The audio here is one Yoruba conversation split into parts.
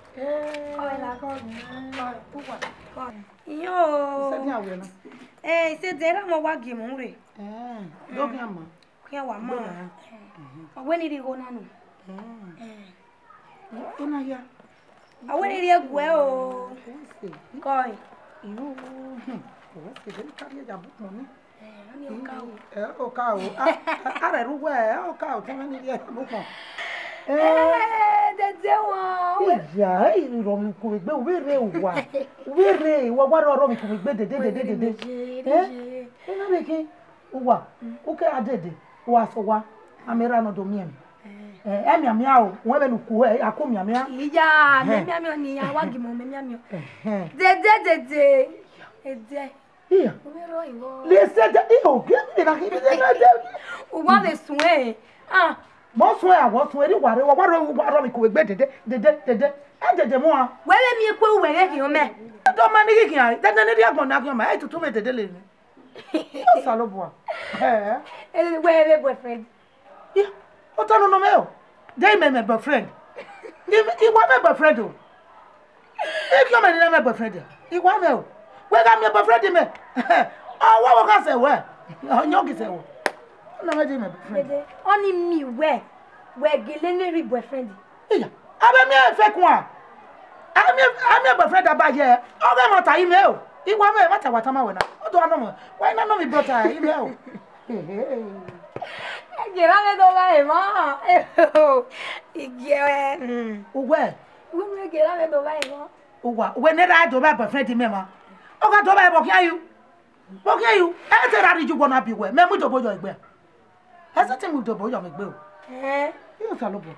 Olha con. Io. Você tinha vendo? Se dera mo wa gi mo re. Do que ama? Kuya wa ma. Aweni ri go nanu. Una ya. Aweni ri egwe o. Koi. Io. Você vem carinha de abu mo ni. Ani o ka o. O ka o. Ara ru we, o ka o tama ni ri abu mo. Dede won. Iya, iro mi ko gbe were wa. Were wa wa ro mi ko gbe dede. Ina me ki wa. O ke adede. Wa so wa. Amera no do mi em. Miamia o, won be nu ku akomiamia. Iya, miamia ni ya wa gi mo miamia. Dede. Ede. Iya. O me ro iwo. Le se de o ge mi na ki de. O wa le sun e. Mo sun e awo sun eri ware wa ro mi ko gbe dede. Dede mo a. Wele mi eku were ki o me. Do ma ni ki an. Dede ni ri agbon na ki o ma. E tutu me dede le ni. O salo bo. Wele boyfriend. Yeah. O tanu no me o. Dey me boyfriend. I wa me boyfriend o. E ki o me ni me boyfriend. I wa me o. We ga me boyfriend me. Wa ka se we. Onyo ki se wo. Na me dey me boyfriend. Oni mi we gele ni ri boyfriend. Iya. Abe mi e fe kun a. Ami boyfriend abaye. O ga mo ta yi me o. I wa me mata wata ma we na. O do anu mo. Why na no mi brother yi me o. Gira me do vai ma. Ige. Uwe. Uwe gira me do vai ma. Uwa. Uwe ne ra do ba boyfriend me ma. O ga do ba bo kian you. Bo kian you. E te ra ri ju go na bi we. Me mu do bojo igbe. E se ti mu do bojo mi gbe o. Yo sa lo bo.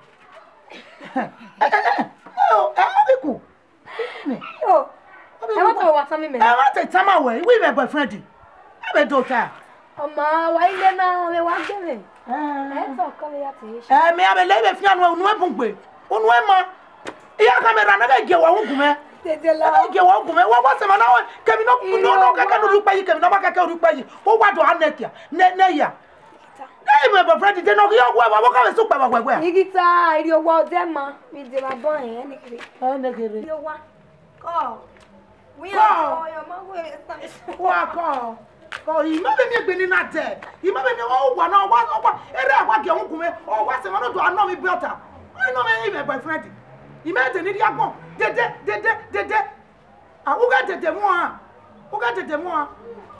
Biku. Yo. E wa to wa san mi me. E wa te tama we. We be boyfriend. E be do ta. Oma wa ile na me wa gbe me. So ko me ya ti. Me abe le be fi anu unu e bungbe. Unu e ma. Iya kamera na be ge wa hungu me. Tete la. Ge wa hungu me. Wa se ma na we. Kemi no kaka no rupa yi, kemi no ba kaka rupa yi. O wa do anetia. Ne ya. Hey, my boyfriend, they know you are what kind of soup about where? Igita, iri owo de ma, mi de ma bon e ni kiri. Ne kiri. Yo wa. Call. We are your ma we. Wa call. Call, you ma be me gbe ni na te. You ma be me o wa na wa. Ere agwa ge hunku me. O wa se ma no do ano mi brother. I know me my boyfriend. You ma de ni dia gbon. Dede. Ah, u ga dede mo a. U ga dede mo a.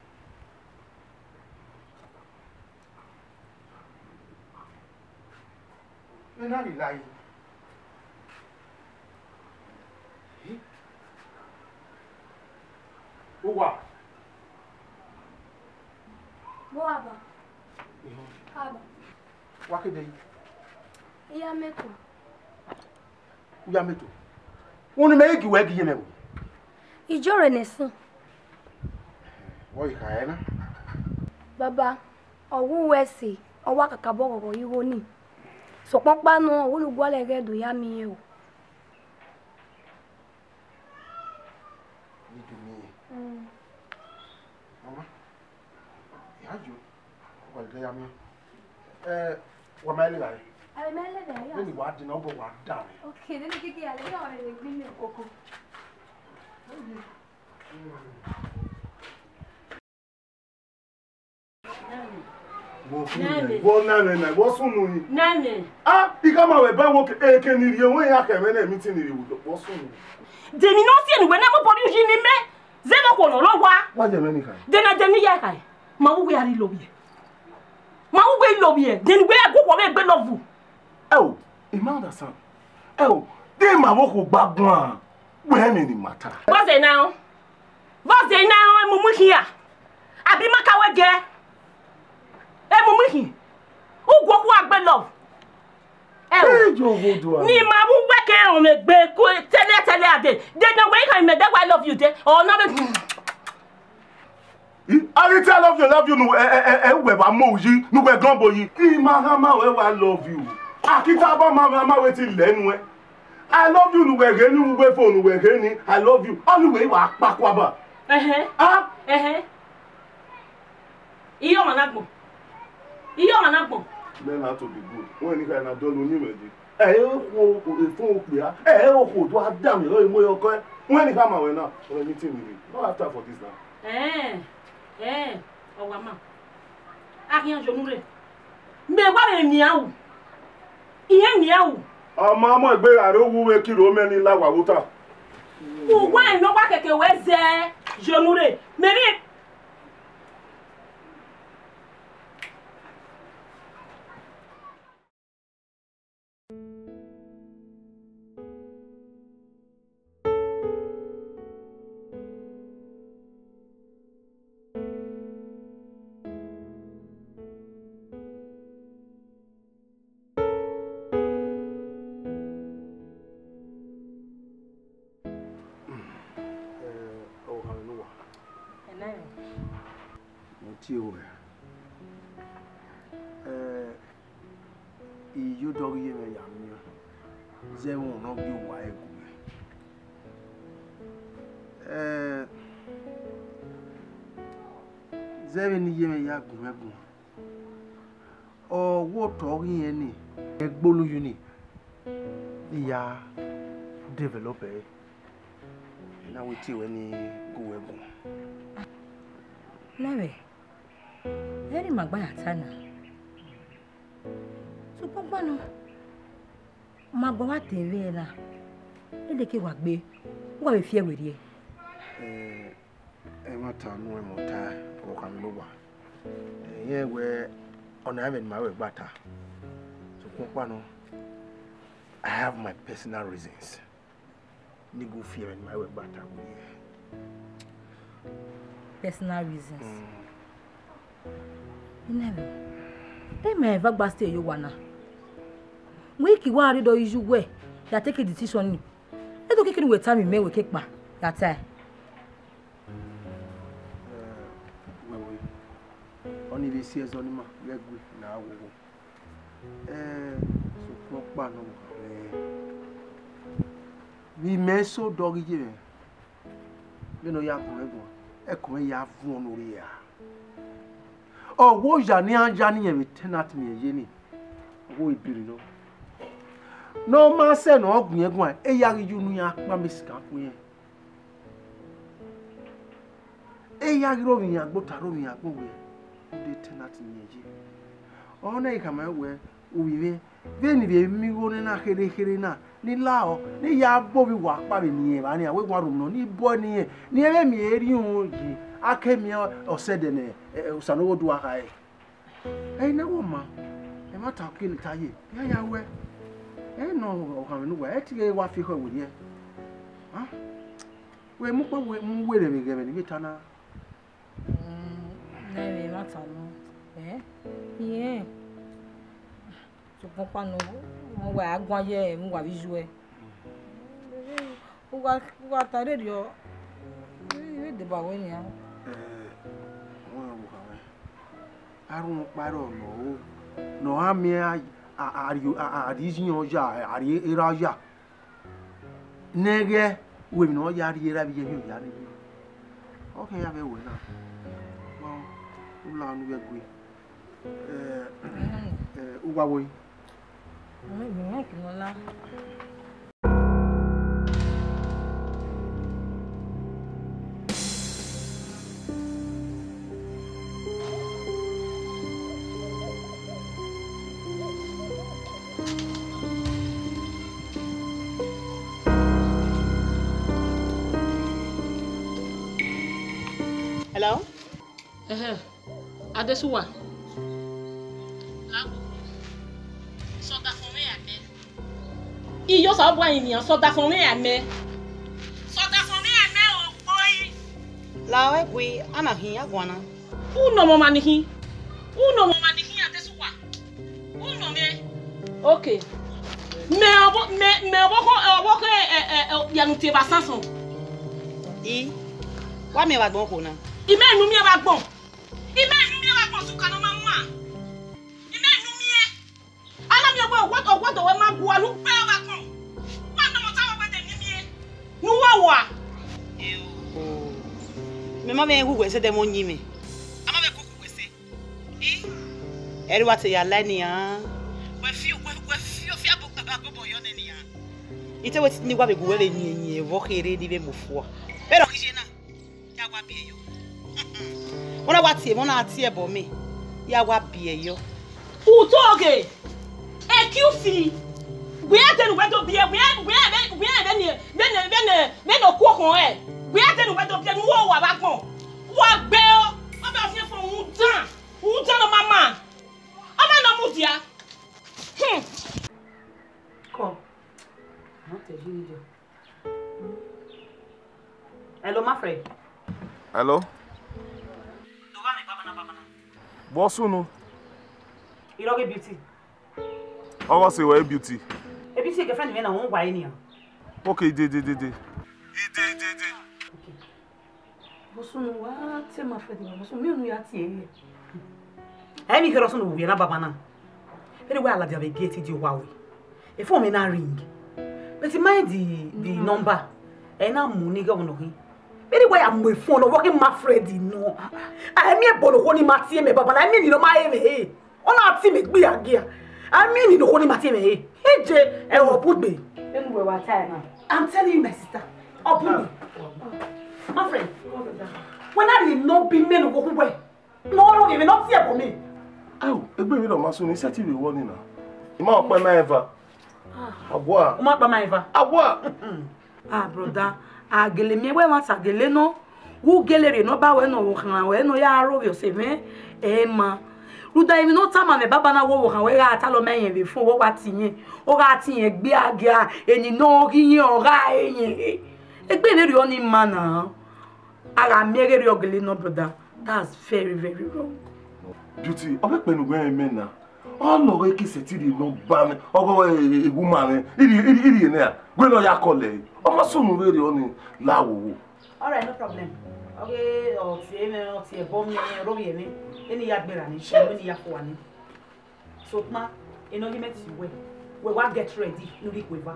Ina ni lai. Uwa. Boaba. Aba. Wakede. Iya meto. Uya meto. Unu me igi we gi mewo. Ijo renesin. Wo ika ena. Baba, owu wesi, owa kakabo gogo yiwo ni. So papa no olugbo lege do ya mi o. Ni do mi. Mama. Ya jo. Wa ga ya mi. Wa ma le ba. Ale mele de ya. Ni wa di na bo wa da. Okay, then kiki ale ya ore le gbin mi koko. Wo nane wo sunu yi. Nane. Ah, ikama we ba wo eke ni ri won ya ka me na meeting ri wo sunu. Demi no si enwe na mo body ji ni me. Zeno ko no lo wa. Wa je me ni kai. Demi ya kai. Ma wo ya ri lo bi. Ma wo gbe lo bi e. Deni gbe agogo me gbe love. Oh, ima understand. Oh, dey ma wo ko gbagbon a. We me ni matter. What's it now? E mo mu hia. Abi maka we je. E mo mu hi. Ugwo ku agbe love. Hey, yo wodo. Ni ma mu gbe ke on me gbe ko tele ade. Then the way can me that I love you there or not. I love you no we ba mo yi no we gan bo yi. Ki ma ha ma we love you. Akita ba ma wetin lenu e. I love you no we ge ni we phone we ge ni. I love you. Only wa pa kwa ba. Iyo managbo. Learn how to be good. When you can do no ni meji. o fún òpìá o kò tó àdàmì lórí mú ọkọ ẹ when you come away now on a meeting with you no after for this now ọwama akiyan jonure me wa be niawu iye niawu ọmọ ìgbéra rẹ̀ wúwe kiro mẹ́ni láwà wúta wa en no wa keke we ze jonure meri iyo dog ye me ya mi ze won no bi wa egu ze be ni ye me ya gun egun o wo to yin ni egbolu uni ya develop na we ti we ni go egun Nawe, very magba sana. So papa no, magba wa TV na. Ede ke wa gbe, wa be fie were. Ma ta no e mo ta o kan lo wa. Ye we ona even my way bata. So papa no, I have my personal reasons. Ni go fear in my way bata. Personal reasons. Never. They may ever bust you wanna. Wiki worried or you way. You take a decision. I don't kick with time you may we kick back. That's it. Only the sears on my leg with now. So no. We may so doggy. You know, you have Ekome ya fun ori ya o wo ja ni anja ni e tenant mi eye ni wo ibiri no ma se no ogun egun e ya ri yunu ya pa mi sika fun yen e ya ri ro mi ya gbo taro mi ya gbo we de tenant mi eye ona ikama we owiwe be ni be mi wo ni na kere na ni lao ni ya bo bi wa pa ni e ba ni awe gwa rum no ni bo ni e ni ebe mi eri un yi akemi osede ne usanowo du aka e na wo ma e ma ta kele taye ya we e no o kan nu we e ti wa fi ho we ye ha we mu pa we mu we re mi ge ni ta na na we ma ta no yeah so papa no mo wa agwan ye mo wa bizu e o wa tare rio e de ba we ni a won wo ka we arun paro no ami ari yin oja ari era ya nege we mi no ya ri era bi ye mi ya ni okay ya be we na well ula nu be gwe uwa wo Hello? Adesuwa. Soda fún mi àmẹ́. Iyo sọ bọ́ ènìyàn soda fún mi àmẹ́. Soda fún mi àmẹ́ ò gbóyí. Lawe gwe anahin agwana. Uno mo manihin. Adesuwa. Uno me. Okay. Me obo ko yanu te ba sanson. Wa me wa gbon ko na. Ime enu mi e ba gbon. Suka no mama. Ime enu mi e. Ala mi ogbo ogbo we ma gwa lu pe ba kan. Wa no mo ta wo de ni mi e. Nu wa. Me ma be ku se de mo nyi me. Ama be ku kwese. Eri wa te ya la ni an. We fi fi Ite we ni gwa be guwele nyenye vo khere ni be mofo. Pero kijena. Ya gwa bi eyo. Ona gwa tie, ona atie bo me. Ya gwa bi eyo. Utoge. EQC. We are telling you to be a no cook on it. We are telling you to be a war back home. What bell? I'm not here for Utan. Utan, Mama. I'm not Mutia. Come. Hello, my friend. Hello? Bosunu. You don't get beauty. I was say where beauty. A beauty girlfriend me na won wa ni. Okay, de. Okay. Bosunu wa te my friend me. Bosunu me nu ya tie. I mi kero so no wi na baba na. Anyway, ala dia be gate di wa we. E phone me na ring. But mind the number. E na mu ni ga wono hin. Anyway, I'm my phone working my friend no. I me bolo ko ni matie me baba na me ni no ma e me. Ona ati me gbe agia. I mean, you know, only Matthew, hey, Jay, and what put me? I'm telling you, my sister, I'll put me. My friend, when I did not be men who go away, no, even not here for me. Oh, a baby of my son is set to be warning now. You might buy my ever. A boy, not by my ever. A boy. Ah, brother, I gele me we want a gele no. Who gele no ba we no kan we no ya ro yo se me ma. Ruda imi no tama me baba na wo kan we ga ta lo meyin be fun wo wa tiyin o ga tiyin gbe agia eni no yin o ga eyin egbe le ri oni mana ara mere ri ogele no brother. That's very wrong. Beauty, I bet when we men now. Oh no, we kiss it no ban. Oh go a woman. Idi na. We no ya call. Oh ma so no really oni lawo. All right, no problem. Okay, o tie me o tie bom me ro ye me. Any ya gbera ni, any ya ko ani. So ma, you know you met you we want get ready, no be quiver.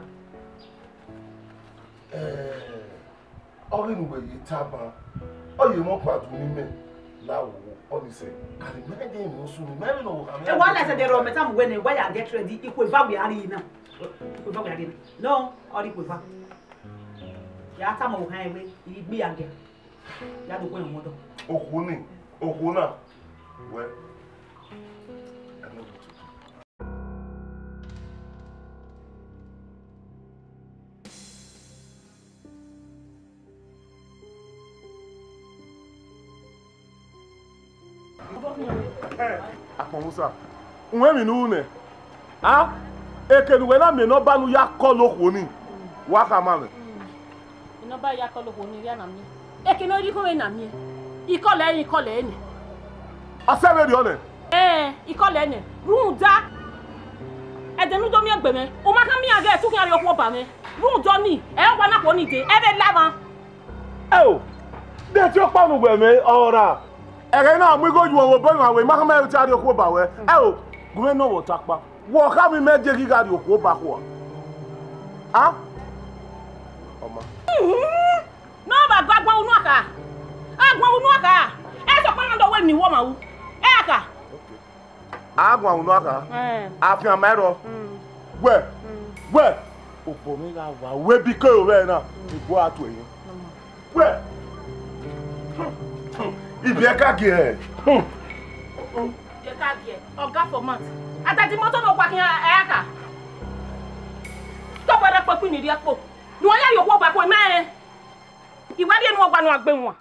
All in way you taba. Oh you mo pa tu ni me. Lawo, oni say. And imagine no so me no. E wala say the room time when why ya get ready, quiver we ari na. Quiver we ari. No, all quiver. Ya ta mo han we, igbi age. Ya do ko en modo. Okuna. Well, I know what to do. Apomusa, unwe mi nu ne. Ah? Ekenu we na me no ba nu ya kolo koni. Wa ka ma me. No ba ya kolo ko ni ya na mi. Ekeno ri ko we na mi. Ikole ni. Asebe ri ole. Ikole ni. Run da. Edenu do mi egbe me. O ma kan mi age tu kin ari opo ba me. Run do ni. E wa na ko ni de. E be laban. Oh. De ti o pa nu gbe me ora. Ere na mu go ju wo bo ma we ma kan me ti ari opo ba we. Oh. Gume no wo takpa. Wo ka mi me de ki ga ri opo ba ko. Ah? Oma. No ba gbagba unu aka. Agwa unu aka. E so pa ndo we ni wo ma wu. E aka. Agwa unu aka. Afian mero. We. Opo mi ga wa we bi ko we na. Igbo atu eyin. We. Ibi e ka ge e. E ka ge. Oga for month. Atati moto no kwa kin e aka. To pa po ni ri apo. Ni won ya yo wo ba ko me. Iwadi enu ogba nu agbe won.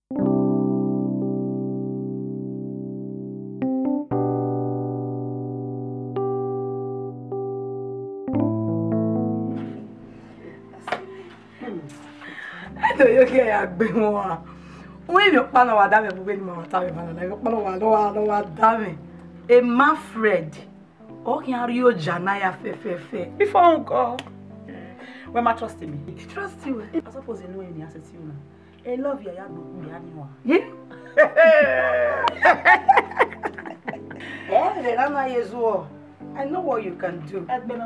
I know you get agbe won. When you pa na wa da me bu ni ma ta me ma na pa na wa da me. E ma Fred. O kin ari o janaya fe. Before uncle. When ma trust me. Trust you. I suppose you know any asset you na. I love you ya go me ani wa. Yeah. I know what you can do.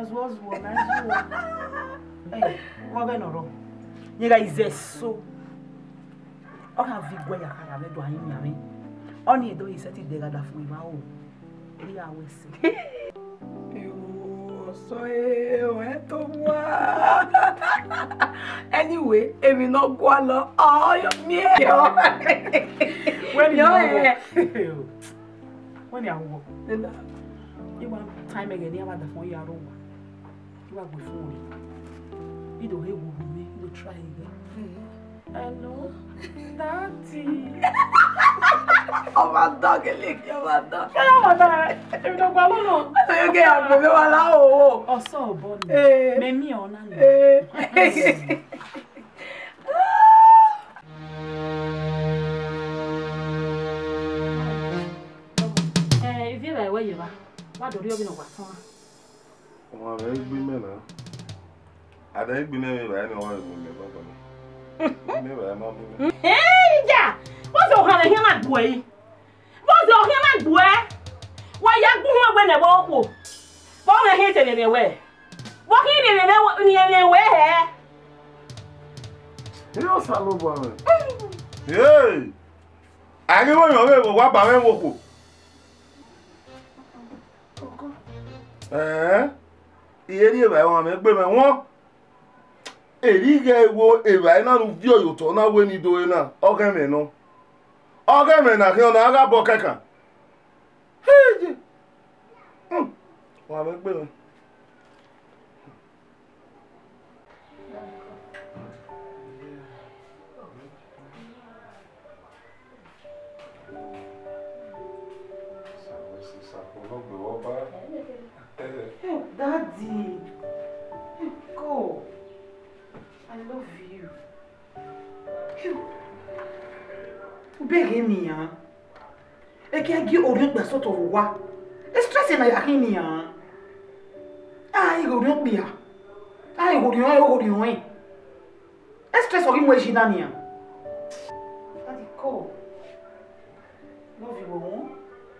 Hey, what going on? You guys are so. I have vigor ya kara me do ayin yami. Oni do is set it there for me ma o. Eri awe se. tó wá. Anyway, èmi náà gbọ́ lọ. Ọ̀yọ́ mi ẹ̀ yọ. When you walk, you want time again, you have the phone, you are wrong. You are with phone. You don't hear with me, you try again. Hello, Daddy. Oh, my dog, you're my dog. Oh, my dog. You don't go alone. You get me wala o. Oh, so bonny. Me me on and. If you like where you are, what do you mean what? Oh, I ain't been there. I ain't been there. I know what Hey, yeah. What's your hand here, my boy? What's your hand, my boy? Why you go when I walk? What I hate anywhere. Walking in anywhere. You salute boy. Hey. I give you away what ba me woko. Iye ni ba won me gbe me won. Eri ge wo eba na ru vi oyo to na we ni do na. Oge me no. Oge me na ki ona aga bo keka. Hey. Wa me gbe me. Daddy, go. I love you. Beg me, huh? I can't get oriented sort of what? It's stressing like a henny, huh? I go not be. I go you. It's stress of him where she done here. Daddy, go. Love you, won't?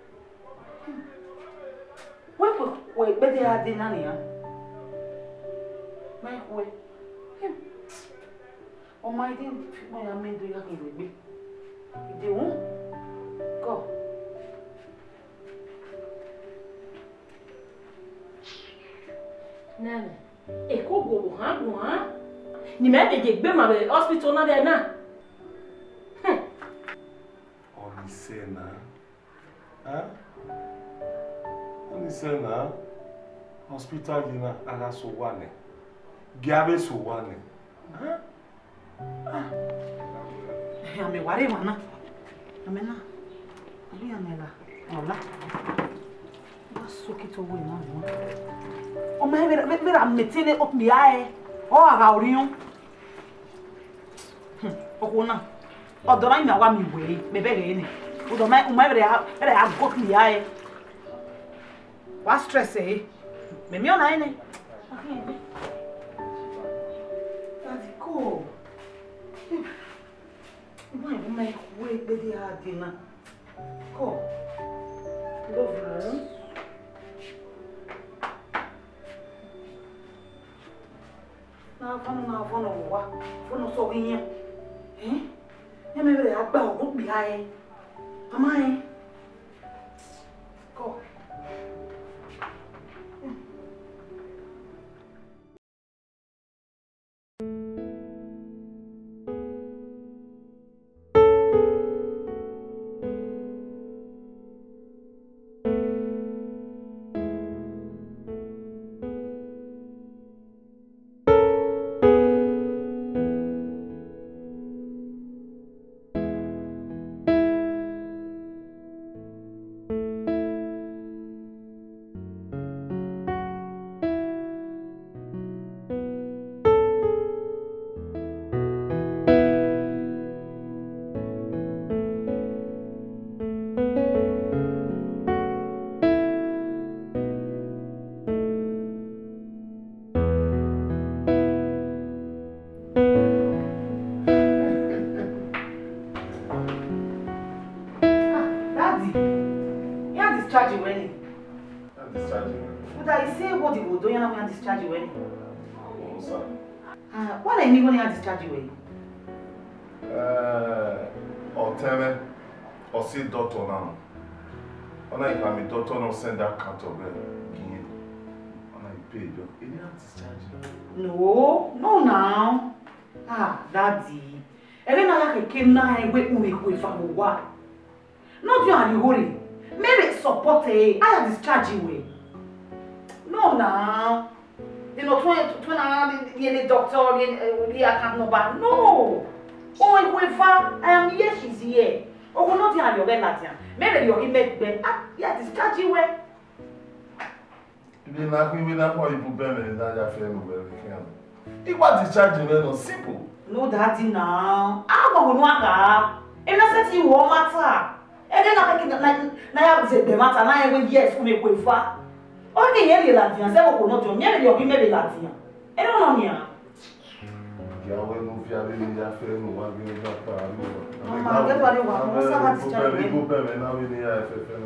Wait, but they are dinner here. My way. Oh, my dear, I made the young baby. They won't go. Nana, et quoi, go, hein? Ni même des bébés, ma hospital, n'a rien. On y sait, hein? Nisena hospital dina aga so wane giabe so wane ame ware wana amena ali amela ola baso kito we na no o me vera metele op mi ae o aga orion o kona o do na wa mi we me bere ni o do ma o me vera agok mi ae. What stress, eh? Me on ine. Daddy, go. Why make way, baby, dinner? Go. Love you. Now, what? So in here. Eh? You may be about what behind. Am I? Go. Discharge you when? But I say what you will do, you know, when discharge you when? What I mean when I discharge you when? Or tell me, or see doctor now. When I come, doctor no send that cat of pay you. You didn't discharge you. No, no now. Ah, Daddy. Elena like came now and wait for what? Not you and hurry. Maybe support I discharge you. No now. You know, when the doctor, the account number. No. Oh, I am here, she's here. Oh, we're not here, you're Latin. Maybe you're in bed. Ah, yeah, discharge you. You not for you put them in that friend where we can. It was discharging no simple. No, Daddy now. I don't know that. And I said you won't matter. And then I say the matter now even yes we make way far. Okay, here the Latin. Say we not maybe you're maybe Latin. I don't know here. Yeah, we move here in that friend who want to get up. Mama, get what you want. What's that discharge? We go back now in the FFN.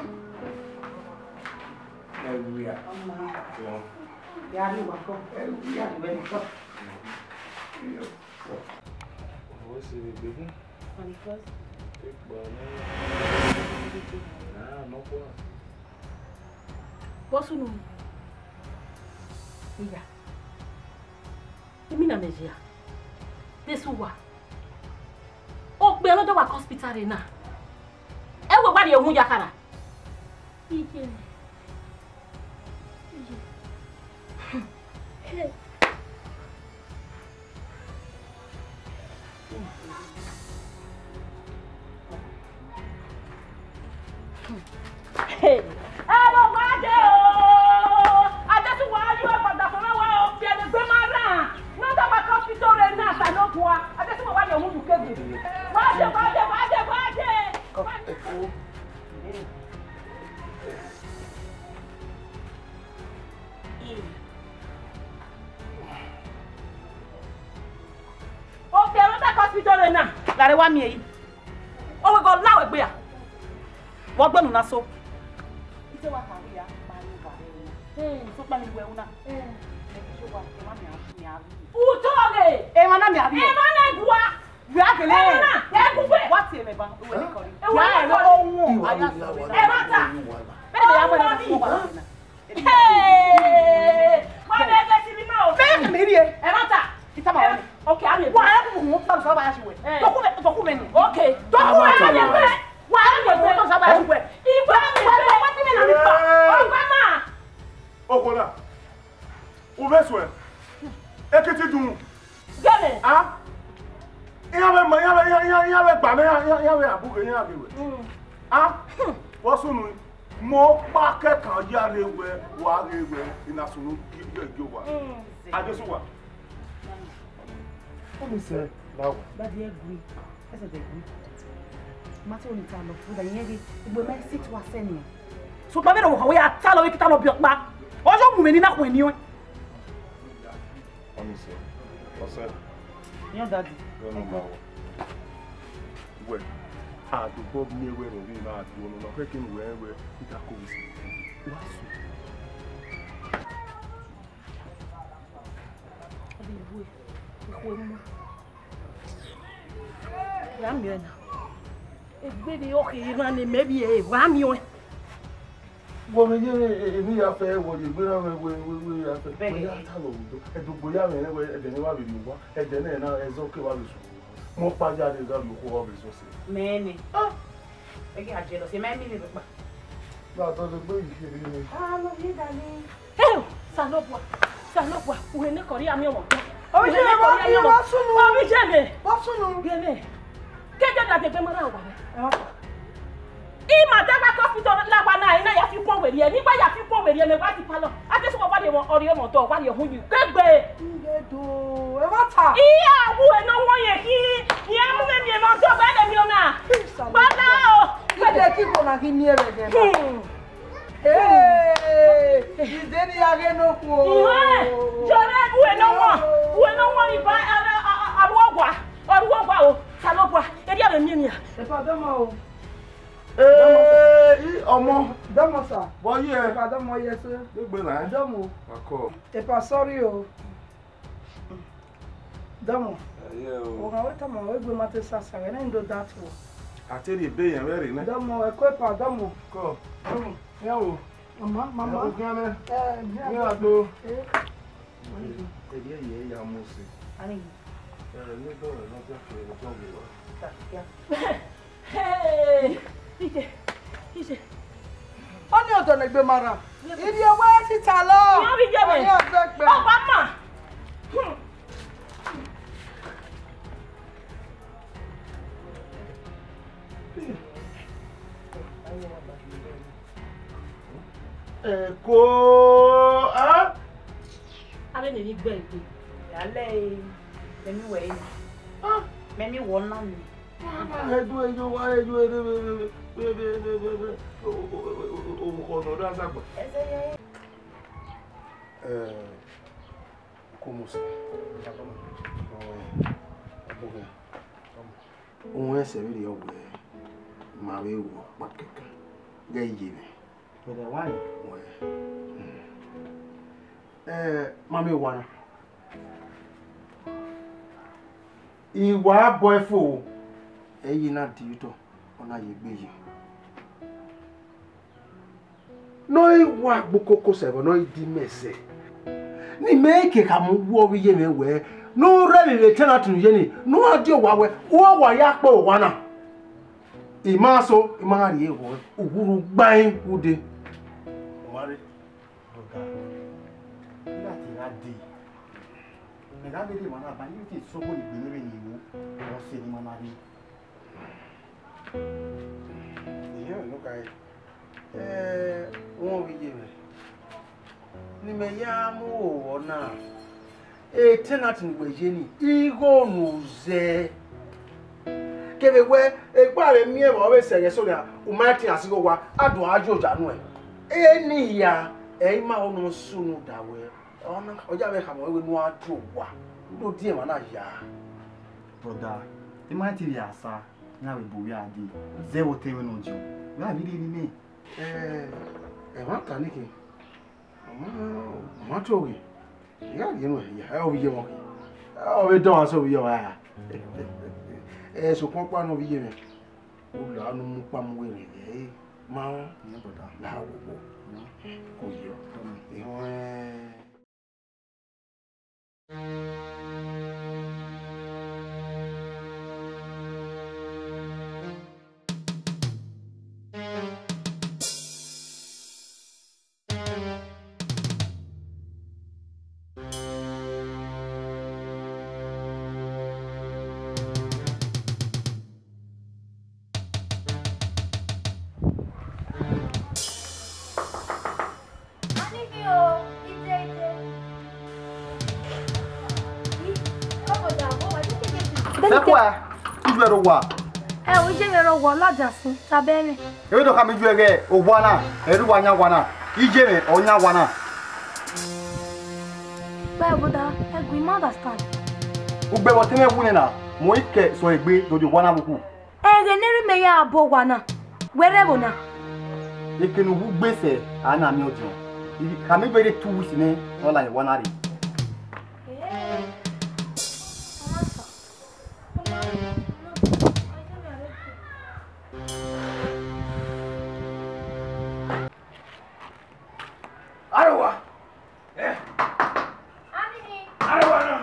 Yeah, you want to go. Yeah, you ready go. What's it, baby? 21st. Ah, no problem. Posso não? Iya. Emi na meji. Desuwa. O gbe lo do wa hospital re na. E wo gba de ohun yakara. Ije. Hey, hello, Wade. I just want you up at the phone. Well, the grandma. Not about hospital and not. I know what. I just want you to get it. Wade. Okay, I'm at hospital and now. Lare wa mi eyi. Oh, we go now egbe ya. Wo gbonu na so. Ise wa ka ya pa ni ba. So pa mi we una. Utoge. E ma na mi abi. E ma na gwa. We akele. E na, e gugbe. What e me ba? We ni kori. E wa Ya ni e ohun aya so. E ma ta. Be de ya mo na so ba. Hey! Wa be be ti mi ma o. Be mi ri e. E ma ta. Ita ma woni. Okay, I'm Wa ya ku mo pa so ba ya se we. Document. okay. Document. Wa ya we to so ba ya se we. Igwe mi we what me na mi pa. O gba ma. Okola. Ubeswe. Ekiti dun. Gele. Ah? Iya be gba me ya we abuge ya bi we. Ah? Wo sunu mo pa ke kan ya re we wa re we ina sunu ge wa. Adesuwa. What is it? Now. Daddy agree. Ese de agree. Mati oni ta lo fu da yen ge igbo me sit wa se ni. So pa be do wo ya ta lo we kita lo bi opa. Ojo mu me ni na ko ni o. Let me see. What's that? Your daddy. No, no. Wait. Ah, the Bob near where we are doing no freaking where it goes. What's Ramion. Egbe de okay ran ni maybe e ramion. Wo me ye ni ya fe wo ye gbera me we ya fe. Be ya ta lo do. E do gboya me we e de ni wa bi mi wa. E de na e zo ke wa bi su. Mo pa ja de ga bi ko wa bi so se. Meni. Ah. E ki aje lo se me mi ni pa. Na to de gbe yi se ni. Ah, lo ye dani. Hey, salopwa. We ne kori ami omo. Obi je wa sunu. Obi je me. Wa sunu. Gele. Keje da de pe mara wa. E wa. Ima dagba hospital la wa na ina ya fi pon weri e nígbà ya fi pon weri e me wa ti palo. Ade so wa de won ori omo to wa de hun yu. Kegbe. Ngedo. E wa ta. Iya wu e no won ye ki. Ye mu me mi e ma to ba de mi ona. Bala o. Kede ki ko na ki ni ere de. Hey! Ideni age no ku o. Iwe. Jore wu e no won. Wu e no won iba aruwa o. Salopwa. E dia be mi ni. E pa domo o. Ọmọ. Domo sa. Bo ye. E pa domo ye so. Gbe na. Domo. Ako. E pa sorry o. Domo. Ye o. O ga weta mo we gbe mate sasa we na ndo that wo. Ateri be yen we re na. Domo e ko pa domo. Ko. Domo. Ya o. Mama. Okay, man. Yeah, do. Ya mose. Ani. Ne do no ja ke jo mi wa. Hey! Ije. Oni odo na gbe mara. Ibi owo ti ta lo. Yo bi je me. Oni odo gbe. O pa ma. Ko ah Ale ni gbe ide. Yale memi we ni. Memi wo na ni. ejo wa ejo o ko no da sagba. Como se? Ohun ẹsẹ̀ rí ọ̀wẹ́ máa rí wọ̀ pàkẹ́kẹ́ gẹ́ iye rẹ̀. Bẹ̀rẹ̀ wá ní. Máa mi wà náà. Ìwà bọ̀ ẹ̀fọ́ ẹ̀yìn náà di ìtọ̀ ọ̀nà yìí gbé yìí. Náà ìwà gbókókó sẹ̀rọ̀ náà ìdí mẹ́sẹ̀. Ní mẹ́ẹ̀kẹ́ kà mú wọ́ wí yé mi wẹ̀ no really turn out to yeni no adio wa we wo wa ya pe wa na imaso imari e wo oguru gbain ude Omari. Oga. Ila ti ra de. Me ga de mana ba ni ti so ko ni gbe ni wo. Wọ́n ṣe ni mana ri. iyo no kai wọ́n wi je me ni me ya mu o na tenant ni gbeje ni igo nuze kebe we egba re mi e bo we sere so ya o ma tin asigo wa adu ajo janu eni ya e ma onu sunu dawe ona oja be kamo we nu adu wa do die ma na ya Broda. Ti ma ti ri asa. Na we bo wi ade. Ze wo te we no jo. Na bi ri ni. ma ta ni ki ma to wi ya ye no ya o bi je mo o be don aso bi yo ya so kon pa no bi je me o la nu mu pa mu we re ma Ni broda. la wo ko yo Se kwa? Ibe ro wa. o je me ro wo laja sin tabere. Ewe do ka mi ju ege o wa na. Eru wa nya wa na. Ije me o nya wa na. Ba boda egui ma understand. Ugbe wo te me wu ni na. Mo ike so egbe dojo wa na buku. Ege neri me ya abo wa na. Were bo na. Ikenu wu gbese ana mi ojo. Ibi ka mi bere 2 weeks ni ola ye wa na ri. Arwa Arwa na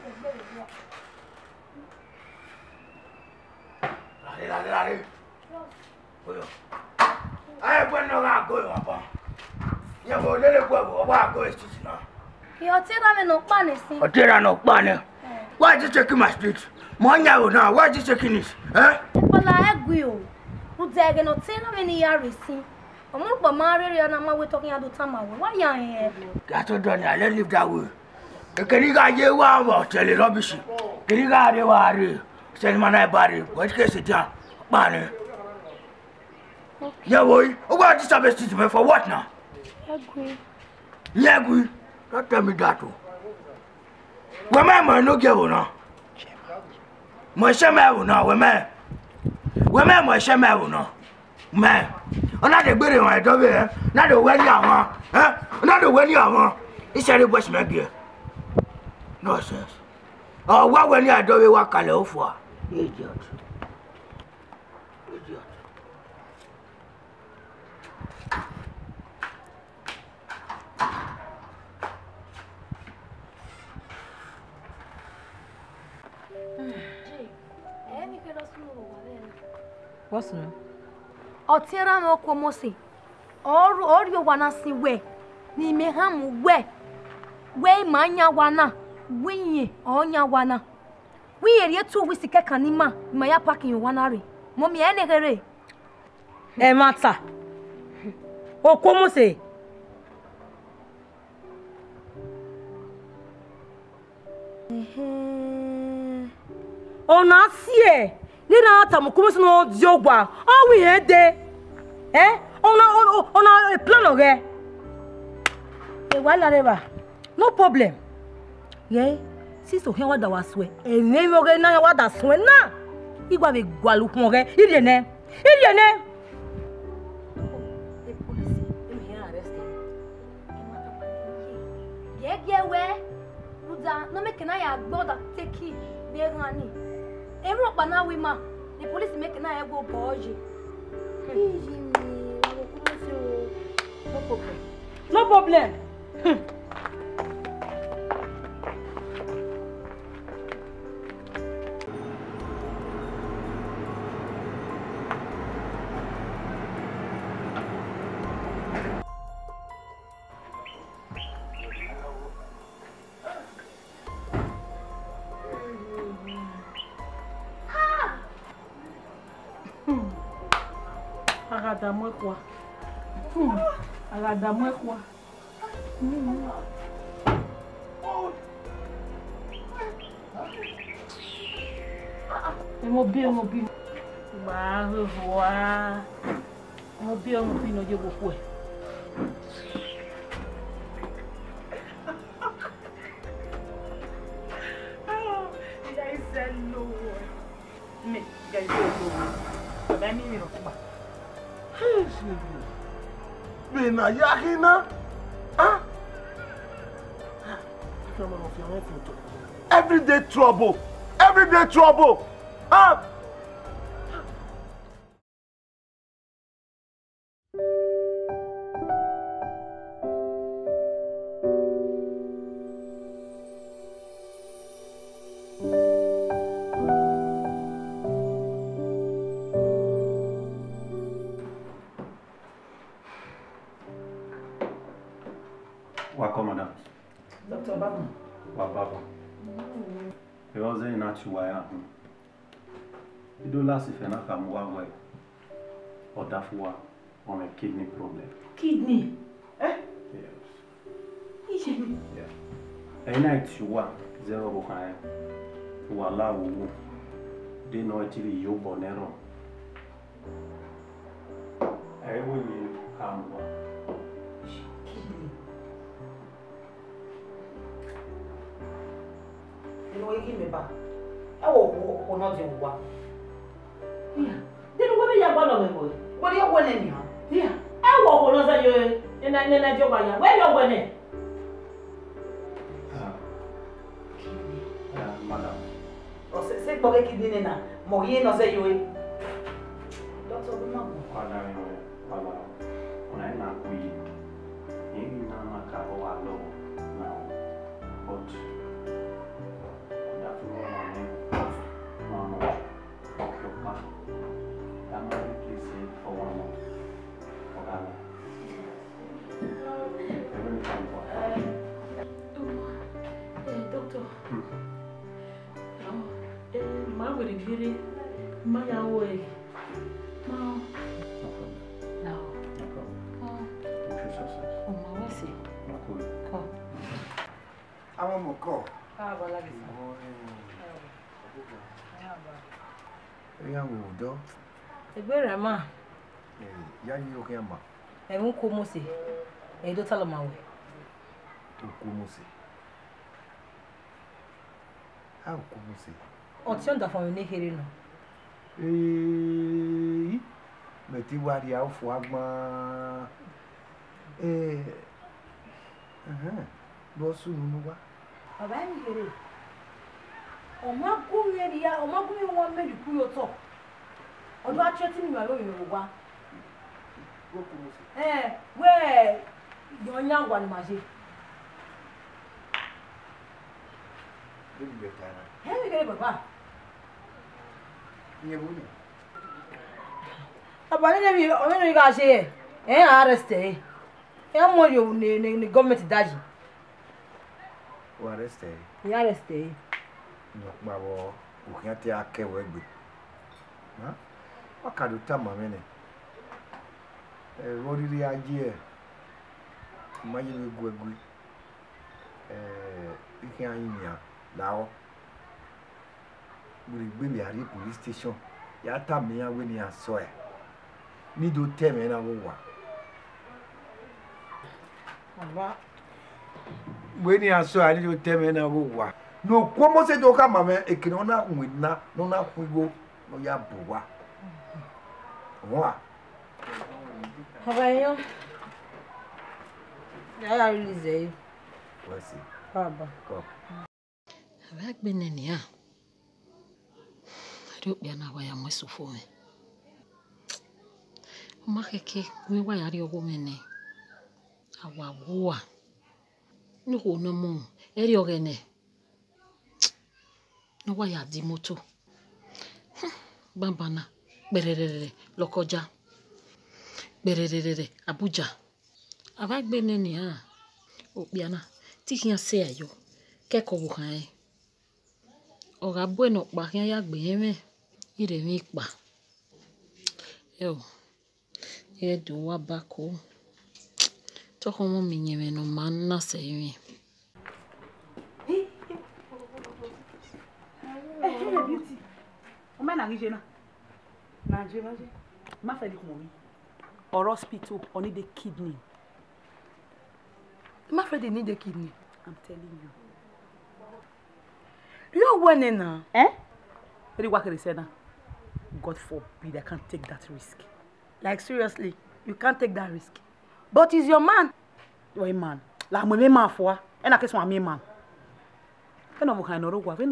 Lare Oyo Ai bueno ga go yo apa Ye bo lele gbo wa go street na Yo ti ra me no pa ni sin. O tira no pa ne Why you taking my street Mo nya o na why you taking it Bola egui o. U de ege no ti ra me ni ya resin. Omo po ma rere na ma we talking ado time awe. Why ya here? That done I let live that way Keni ga je wa wa tele rubbish Keni ga re wa re Send man I bari what case it down pa ne Yeah boy o wa disturb street me for what now Egui. Yeah good don't tell me that o We me no get una Mo se me una we me mo se me una me Ona de gbere won edo be na de we ni awon na de we ni awon isere boss me ge Nonsense Oh wa we ni ado we wa kale o fo Idiot What's no? Otira no komosi. Or you wanna see where? Ni meham where manya wana. Winye onya wana. We are yet 2 weeks to kanima. Maya packing you wanari. Mommy ene Eh mata. O como se? Ona sie. Ni na ata mo como se no diogwa. Oh we head there. Eh? Ona a plan oge. E wala reba. No problem. Yeah. Since ohe wada waswe. E ne oge na wada swe na. Igwa be gwalu kun oge. Ide ne. No make na border take it be rani. Every bana we ma the police make na go boje. No problem. Agadamwe kwa. Mo bi. Ba revoir. Mo bi no je boku e. Bena Yahina? Huh? Everyday trouble. Huh? Welcome, madam. Dr. Baba. Baba. It wasn't natural. You do last if you're not come one or that for on a kidney problem. Kidney? Eh? Yes. Yeah. Any night you want 0 behind. Wala wu. They know actually you bonero. I will come one. Give me back. I will not do what. Yeah. Then what are you going to do? What are you winning? Yeah. I will not say you in a job. Where you winning? Madam. Oh, say, Bobby Kidney na. Moye no say you. Doctor, good morning. Wala. Ona na kuyi. Yini na makabo wa lo now. But Egbere ma. Ya yi oke ma. E mu ko mo se. E do talo ma we. Ko mo se. How ko mo se. O ti on da fun ni here no. Me ti wa ri afo agbon. Bo su nu wa. Baba mi here. O ma ku mi ya, o ma ku mi won me ku yo to. Odo a chere ti mi wa lo mi wa. Where your young one, Maji? Didn't get time. Hey, we get it, Papa. You Abani na mi o me ga se e arrest e. E mo yo ni government daji. O arrest e. Ya arrest e. No pa wo o kan ti akewo egbe. Ha? Wa ka do ta mama ne. Roriri aje e. Ma yi ni gwegu. Ike anya lawo. Gbe mi ari police station. Ya ta mi ya we ni aso e. Ni do teme na wo wa. Baba. We ni aso ari do teme na wo wa. No como se do ka mama e kini ona nwina no na kwigo no ya bowa. Wa. Baba yo. Ya release. Wasi. Baba. Ko. Aba gbene ni a. Ari bia na wa ya mwesufu me. Makeke we wa ya ri ogo mene. Awawa. No ho no mo. Eri ogene. No wa ya di moto. Bambana. Bererere Lokoja. Bererere Abuja. Aba gbene ni a. Obiana. Ti hian se ayo. Keko wo kan e. Oga bueno pa hian ya gbe me. Ire mi pa. Yo. E do wa bako. To homo mi nyeme no man na se mi. Beauty. O me na rije na. Na je. Ma fe di ko mi. Or hospital or need a kidney. My friend, they need a kidney. I'm telling you. You're winning now. Eh? Very what they said now. God forbid I can't take that risk. Like seriously, you can't take that risk. But he's your man. You're a man. Like my man for. And I guess my man. I know what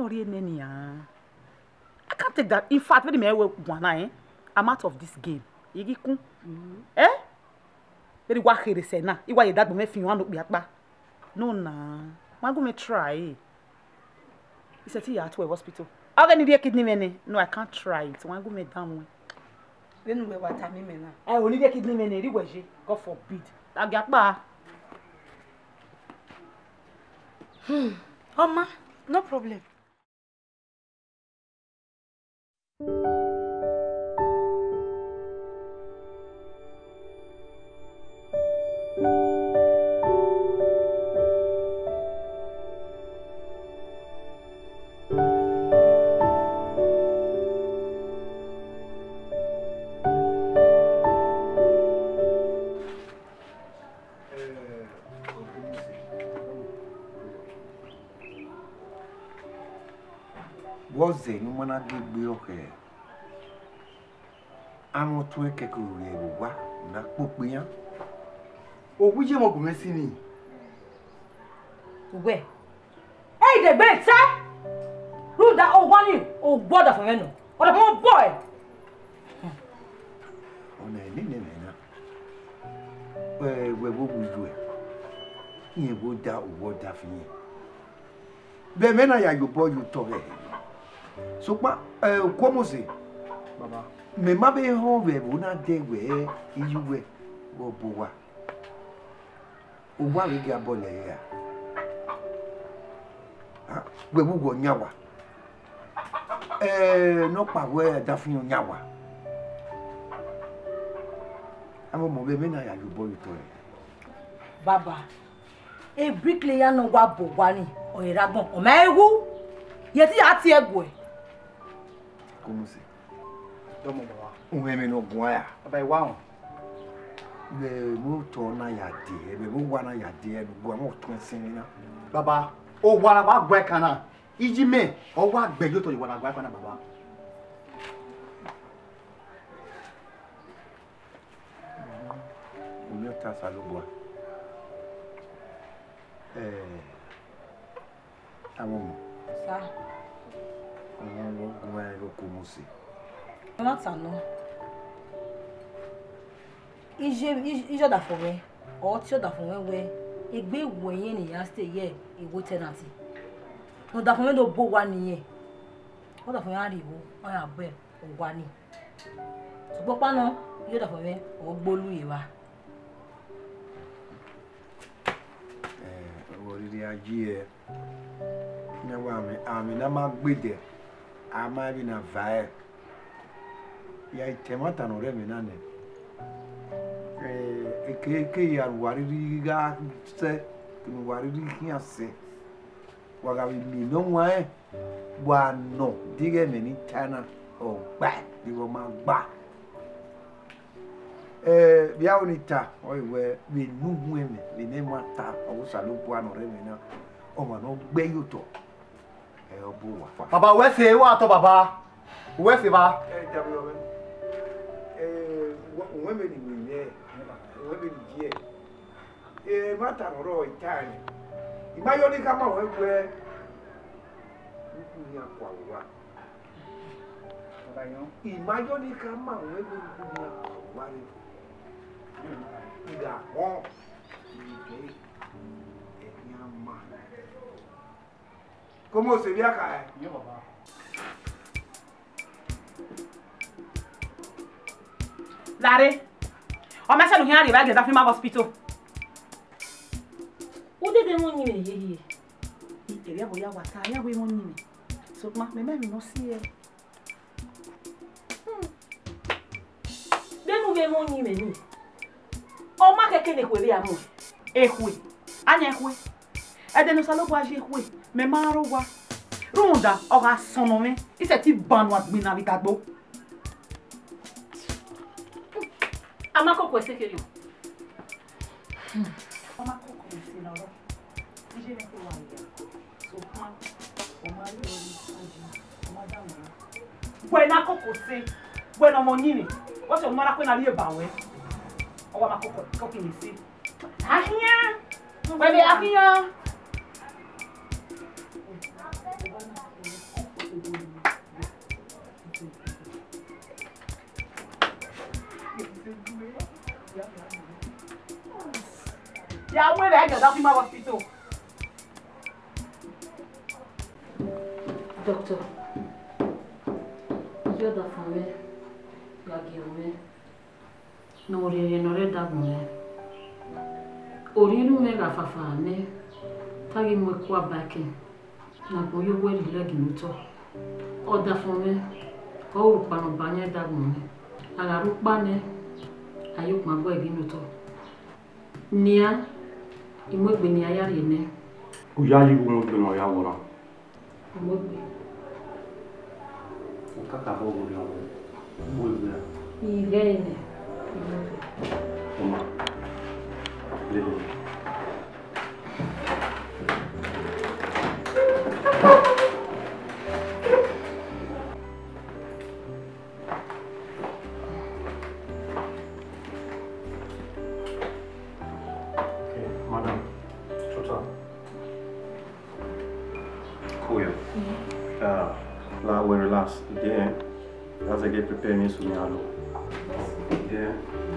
I can't take that. In fact, when I'm out of this game. Eh? Very what they say now. You why that me feel want to be at back. No nah. I'm going to try. He said he at hospital. I'm going to need a kidney money. No, I can't try it. I'm going to down. Then we what time me now? I only need a kidney money. God forbid. I get back. Oma, no problem. Woze no mana gbe oke. Amo to ekeke ori ewa na popian. Owuje mo gun si ni. Uwe. Hey, the bait, sir. Who that old one? Oh, brother for me. What a boy. Ona ni na. We wo buju e. Yin wo da fi yin. Be me na ya yo boy you to e. So pa como se baba me ma be ho we bu na de we ijuwe bo wa o wa we ga bole ya ah we bu go nyawa no pa we da fi nyawa amo mo be me na ya yo boy to e Baba e bricklayer no wa bo wa ni o iragbon o ma ewu ye ti ati egbo e. Como se Domo baba. unwe no gwa ya Baba e wa on. be mo to na ya de be mo wa na ya de no gwa mo to sin na Baba, o wa la ba gwa kana. Iji me, o wa gbe yo to wa la gwa kana baba. o mi ta sa lo gwa amo Sa. mo gwa yo como se Jonathan no. Ijo da for we. O ti o da for we. Egbe wo yen ni ya stay here e wo tenancy. No da for me do bo wa niyen. O da for yan riwo, o ya be o wa ni. Sugbon pa no, Yo da for me o gbolu iwa. Oriri ajie. Na wa me ami na ma gbede. Ama bi na vae. Ya temata no re me na ne. Eke ya wariri ga se kunu wariri hian se. Wa ga mi no wa wa no dige me ni tana o gba di wo ma gba. Bia onita oiwe we nuhu eme we ne mata o salo bo anore me na o ma no gbe yoto obo wa baba we se wa to baba we se ba jabi o we me ni we ye we me ni je mata ro itani imayo ni kama we ni akwa wa imayo ni kama we ni akwa Ida on ide enyama. ¿Cómo se ve acá? Yo papá. Lare. O me se no hiari ba ge da fi ma hospital. O de de won ni ye. Ere bo ya wa ta ya we won ni. So ma me no see e. De nu ve won ni me ni. O ma keke ne kwere amu. Ehwe. Anya ehwe. Ede no salo bo aje ehwe. Me ma ro wa. Runda o ga sono me. Ise ti banu agbe na bi tagbo. Amako kwese keri. Amako kwese na ro. Ije ne ko wa ya. So ma o ma ri ori aji. O ma da mo. Buena kokose. Bueno mo nyini. O se o mara ko na ri e ba we. Owa makoko cooking you see. Ahia. Baby ahia. Ya we be ga fi ma hospital. Doctor. Yo da fome. Ya giome. No re dagune. Oriru me ga fafa ne. Tagi mo kwa baki. Na bo yo we legi nuto. O da fome. O ru pa no banye dagune. Ala ru pa ne. Ayo ma bo egi nuto. Nia imogbe ni ayari ne. O ya yi mo gbe no ya wora. Imogbe. O kaka bo wo ya wo. Bo ya. Irene. Toma. Lele. Okay, madam. Chota. Cool. Là, we relax. Then, as I get prepared, me so me allo. Yeah.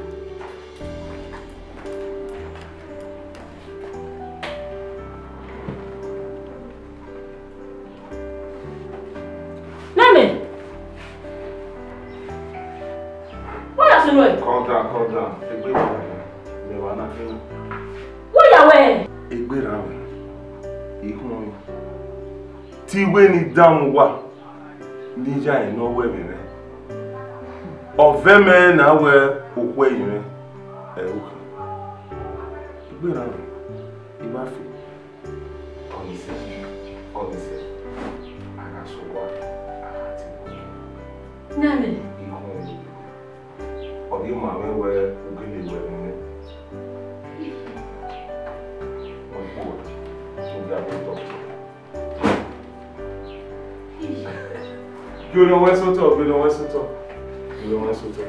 Calm down. Egbe wa me wa na kinu. Wo ya we? Egbe ra we. Ihun. Ti we ni down wa. Ni ja e no we me re. Ove me na we okwe yin re. Okay. Egbe ra we. Iba fi. Honestly. Aga so wa. Aga ti. Name. Or you ma we ugili we me. One board. So that we talk. You know what's so talk, you know what's so talk. You know what's so talk.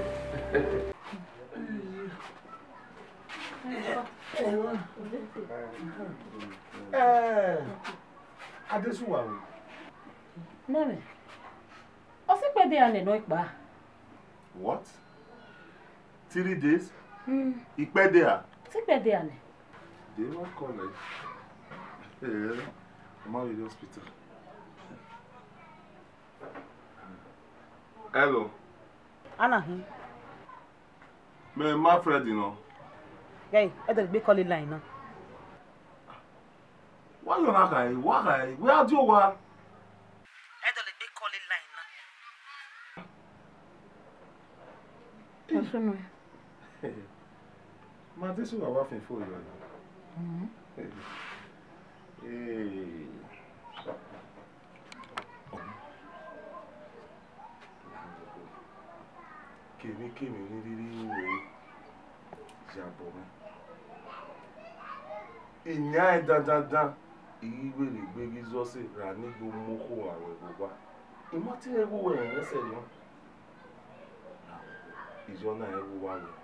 Adesuwa. Name. O se pe de ane no ipa. What? 3 days? Ipe there. Se pe de ane. They won't call it. I'm out of the hospital. Hello. Ana hi. Me my friend, you know. Hey, I don't be calling line now. Why you not guy? Why guy? Where do you want? I don't be calling line now. What's wrong? Ma, this is what I'm for you. Hey. Kemi ni jabo me. Inya dandan iwe le gbe gizo se ra ni gbo moko awe gbogbo. Imo ti ewu we yen se ni. Ijo na ewu wa we.